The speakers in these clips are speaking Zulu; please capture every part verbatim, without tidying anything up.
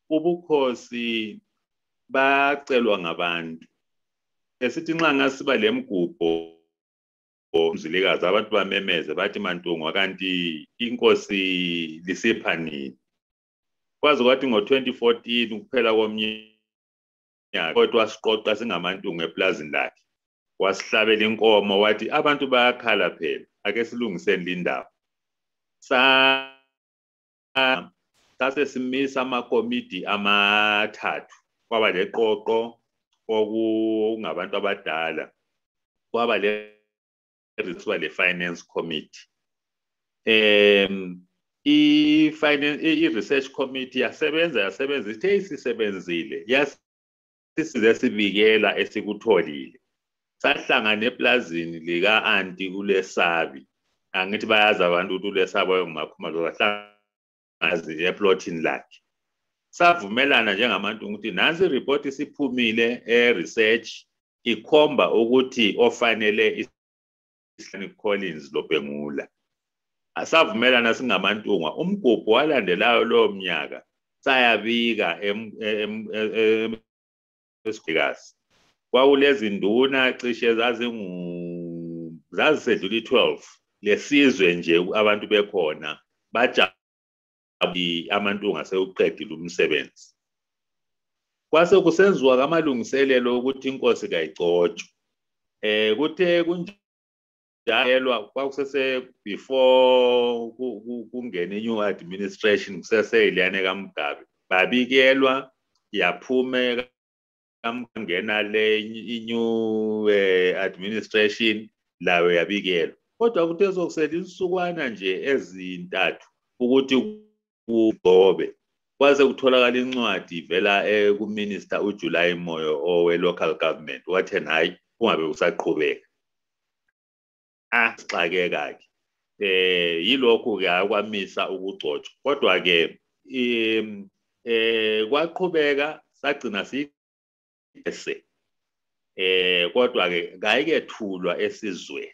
ubukhosi bacelwa ngabantu esithi nxa ngasiba lemgubho umzilikazi abantu bamemeze bathi Mantungwa kanti inkosi lisipha nini kwazi kwathi ngo twenty fourteen kuphela komnyaka kodwa siqoqa singamantungu eplazini lakhe wasihlabela inkomo wathi abantu bayakhala phela ake silungiseni lindawo sa sase simisa amakomiti amathathu kwaba leqoqo okungabantu abadala kwaba le le finance committee um i finance i research committee yasebenza yasebenza ithe isisebenzile yasisize sibikela esikutholile sahlangana eplazini lika anti kulesabi angithi bayazi abantu ukuthi ulesabi ngumakhumalo wahlangana eplotini lakhe savumelana njengabantu ukuthi nansi report isiphumile e research ikhomba ukuthi ofanele Collins Lobhengula asavumelana singamantungwa umgubho walandelayo lo mnyaka sayabika esikhikazi kwawulezi nduna cishe zazingu zazisedlula twelve lesizwe nje abantu bekhona bajabu amantunga sewuqedile umsebenzi kwase kusenziwa kamalungiselelo ukuthi inkosi kayigcotshwe eh kuthe kunje yayelwa kwakusese before kungena new administration kusese iliyane kaMgabe babikelwa yaphume kamngena le new administration lawe yabikelwa kodwa kuthe sokusela insukwana nje ezintathu ukuthi kugobe kwaze kutholakala incwadi ivela ku minister uJuly Moyo owe local government wathi hayi kungabe usaqhubeka axakeka ke eh yilokho ke akwamisa ukugcotshwa kodwa ke eh kwaqhubeka sagcina sise eh kodwa ke ngayikethulwa esizweni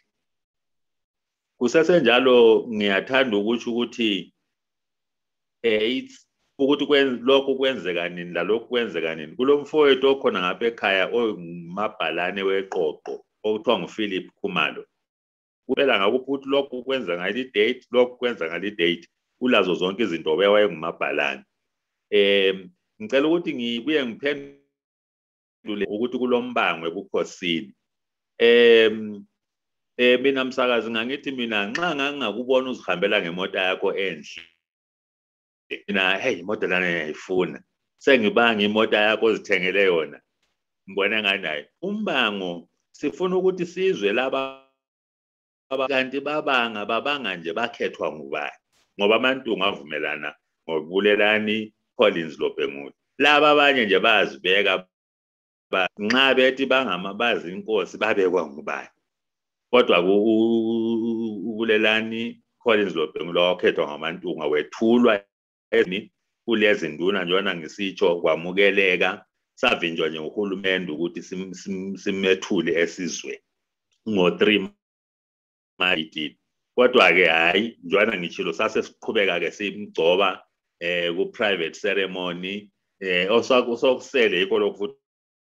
kusesenjalo ngiyathanda ukuthi ukuthi eh ukuthi kwenze lokho kwenzeka nini lalokho kwenzeka nini kulomfowethu okhona ngapha ekhaya omabhalane weqoqo okuthiwa nguPhilip Khumalo kuphela ngakuphuthi lokho kwenza ngale date lokho kwenza ngale date ulazo zonke izinto bewaye ngumabhalane eh ngicela ukuthi ngibuye ngiphendule ukuthi kulombangwe ebukhosini em eh mina msakazi ngangithi mina nxa ngangakubona uzihambela ngemoto yakho enhle mina hey imoto lana ngiyayifuna sengibanga imoto yakho ozithengele yona ngibona nganayo umbango sifuna ukuthi sizwe laba kanti babanga babanga nje bakhethwa ngubani ngoba abantu ngavumelana ngobulelani Collins Lobhengula laba abanye nje bazibeka nxa bethi bangamabazi inkosi babekwa ngubani kodwa ubulelani Collins Lobhengula wakhethwa ngamantunga wethulwa eni kulezi nduna njona ngisitsho kwamukeleka savinjwa nje uhulumende ukuthi simethule esizwe ngo three mayidini kodwa ke hayi njwana ngichilo sase siqhubeka ke simgcoba eh ku private ceremony eh osokusele yiko lokuthi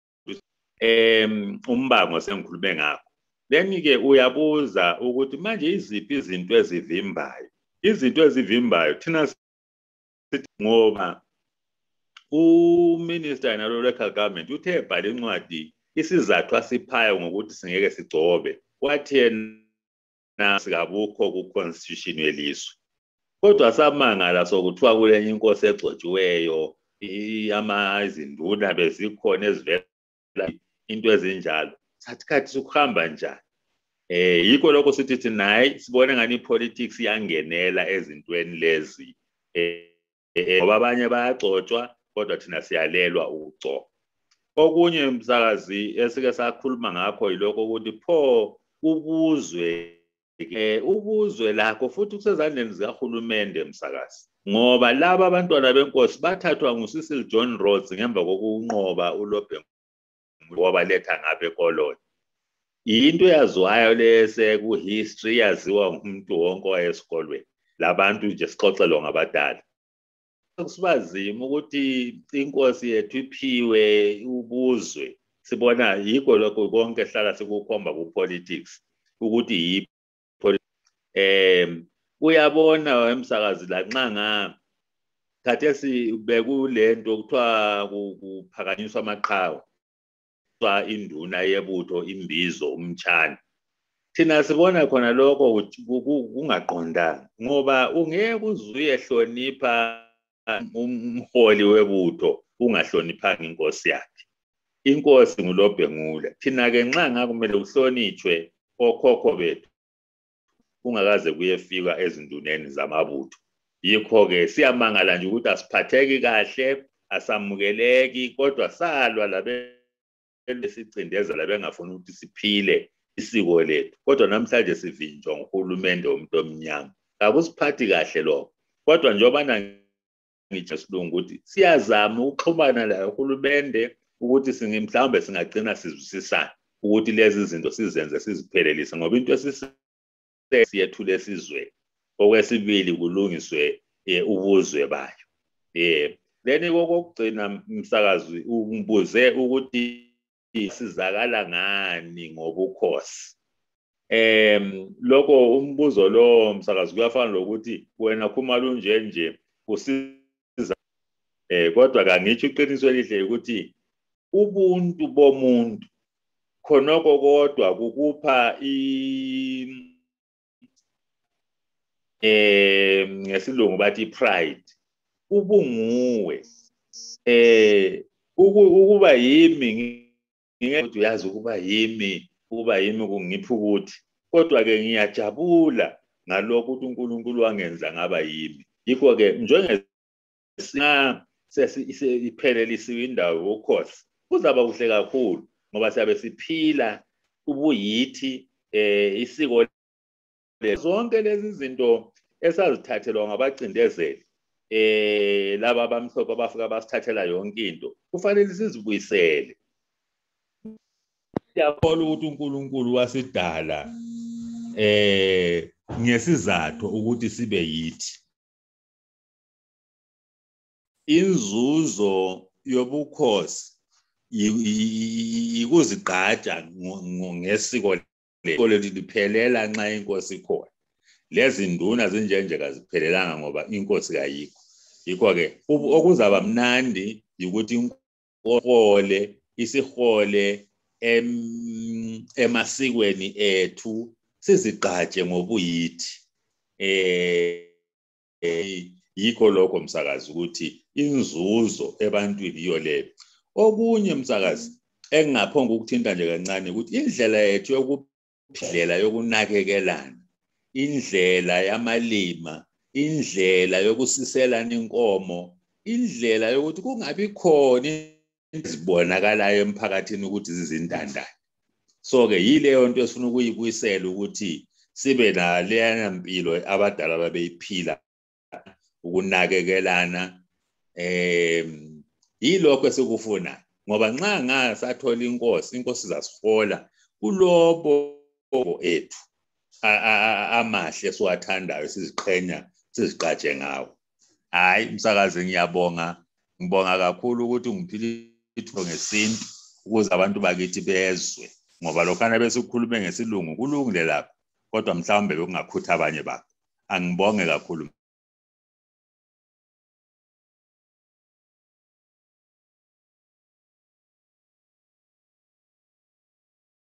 em umbango sengikhulume ngakho then ke uyabuza ukuthi manje iziphi izinto ezivimbayo izinto ezivimbayo thina ngoba uminister nalo local government uthe ebhala incwadi isizathu asiphayo ngokuthi singeke sigcobe wathi yena sikabukho ku constitution yelizwe kodwa samangala sokuthiwa kule inkosi egcotshiweyo amazinduna bezikhona ezivela into ezinjalo sathi kathi sokuhamba njani eh yiko lokho sithi thina hayi sibone ngani ipolitics yangenela ezintweni lezi eh ngoba abanye bayagcotshwa kodwa thina siyalelwa ukugcoba okunye umsakazi esike sakhuluma ngakho yiloko ukuthi pho ubuzwe eh ubuzwe lakho futhi kusezandleni zikahulumende umsakazi ngoba laba abantwana benkosi bathathwa nguSisil John Rhodes ngemva kokunqoba uLobhengula wabaletha ngapha ekoloni into yaziwayo lese ku history yaziwa ngumuntu wonke wayesikolweni labantu nje sixoxelwa ngabadala kusibazima ukuthi inkosi yethu iphiwe ubuzwe sibona yikho lokho konke hlala sikukhomba ku politics ukuthi yi eh uyabona emsakazi la nxa nga khathesi bekulento kuthiwa kuphakanyiswa amaqhawe kwa induna yebutho imbizo umtshana thina sibona khona lokho kungaqondanga ngoba ungeke uzuye hlonipha umholi webutho ungahloniphanga inkosi yakhe inkosi ngulobhengula thina ke nxa ngakumele uhlonitshwe okhokho bethu ungakaze kuyefika ezinduneni zamabutho yikho ke siyamangala nje ukuthi asiphatheki kahle asamukeleki kodwa salwa labe lesicindezela bengafuna ukuthi siphile isiko lethu kodwa namhlanje sivinjwa nguhulumende womuntu omnyama akusiphathi kahle lokho kodwa njengoba ngijesilungu ukuthi siyazama ukuxhumana la uhulumende ukuthi singimhlawumbe singagcina sizwisisana ukuthi lezi zinto sizenze siziphelelise ngoba into esisiyethu lesizwe okwesibili kulungiswe ubuzwe bayo eh leni kokugcina umsakazi umbuze ukuthi sizakala ngani ngobukhosi em lokho umbuzo lo msakazi kuyafana lokuthi wena khumala unje nje usiza eh kodwa kangithi iqiniso elihle ukuthi ubuntu bomuntu khonoko kodwa kukupha i eh ngesilungu bathi pride ubunguwe eh ukuba yimi ngeke uyazi ukuba yimi ukuba yimi kungiphi ukuthi kodwa ke ngiyajabula ngalokho ukuthi uNkulunkulu wangenza ngaba yimi yikho ke njenge sina sesiphelelisiwe indawo yokhosi kuzaba kuhle kakhulu ngoba siyabe siphila ubuyithi eh isiko zonke lezi zinto esazithathelwa ngabacindezeli eh laba abamhlophe abafika basithathela yonke into kufanele sizibuyisele siyakholwa ukuthi uNkulunkulu wasidala eh ngesizathu ukuthi sibe yithi inzuzo yobukhosi ikuzigqaja ngesiko lethu liphelela nxa inkosi ikhona lezi nduna zinjenje kaziphelelanga ngoba inkosi kayikho yikho ke okuzaba mnandi ukuthi inkole isihole emasikweni ethu sizigqaje ngobuyithi eh yikho lokho msakazi ukuthi inzuzo ebantwini iyo leyo okunye msakazi engingaphonga ukuthinta nje kancane ukuthi indlela yethu yokuphila yokunakekelana indlela yamalima indlela yokusiselana inkomo indlela yokuthi kungabi khona izibonakalayo emphakathini ukuthi zizindandane so ke yileyo nto esifuna ukuyibuyisela ukuthi sibe na leyana mpilo abadala babeyiphila ukunakekelana em yilokho esikufuna ngoba nxa ngasathola inkosi inkosi zasihola kulobo ethu amahle siwathandayo siziqhenya sizigqaje ngawo hayi msakazi ngiyabonga ngibonga kakhulu ukuthi ngiphilitho ngesintu ukuze abantu bakithi bezwe ngoba lokhana besikhulume ngesilungu kulungile lapho kodwa mhlawumbe bekungakhutha abanye bakho angibonge kakhulu